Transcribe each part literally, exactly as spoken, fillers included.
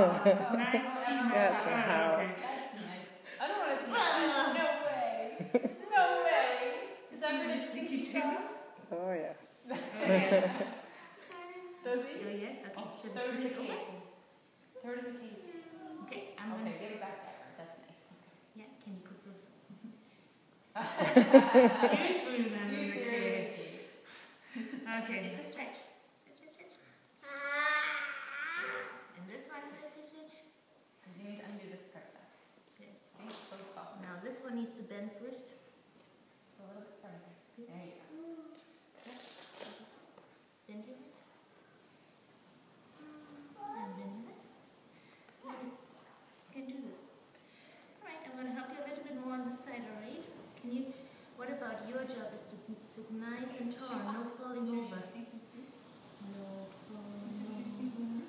Nice teamwork. That's Oh, how. okay. That's nice. I don't want to see that. No way. No way. Is that really sticky too? Oh, yes. Oh, yes. Does Oh, he? yes. Okay. Oh, Should we throw it in switch the it over? cave. Throw it in the cave. Okay, I'm Okay, gonna. give it back there. That's nice. Yeah, can you put those? Useful then in the cave. Okay, let's stretch. Stretch, stretch, stretch. And this one, stretch, stretch, stretch. You need to undo this part now. Okay. See, it's so soft. Now this one needs to bend first. A little bit further. There you go. Bend your head. And bend your head. Alright, you can do this. Alright, I'm going to help you a little bit more on this side, alright? Can you, what about your job is to sit nice and tall, no falling over. No falling over.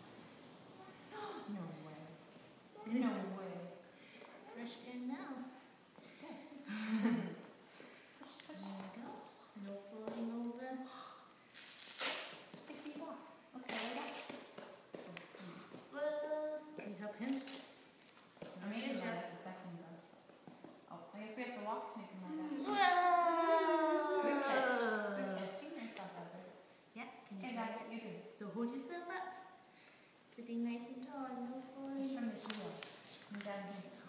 No way. No way. Fresh air now. Yes. There you go. No falling over. Pick me up. Okay, like that. Well, can you help him? I made it like that the second though. Oh, I guess we have to walk to make him like that. Whoa! Good catch. Good catch. You can yourself out there. Yeah, can you Okay, try back. it? You do. So hold yourself up. Sitting nice and tall, no falling. Just from the heel. And down here.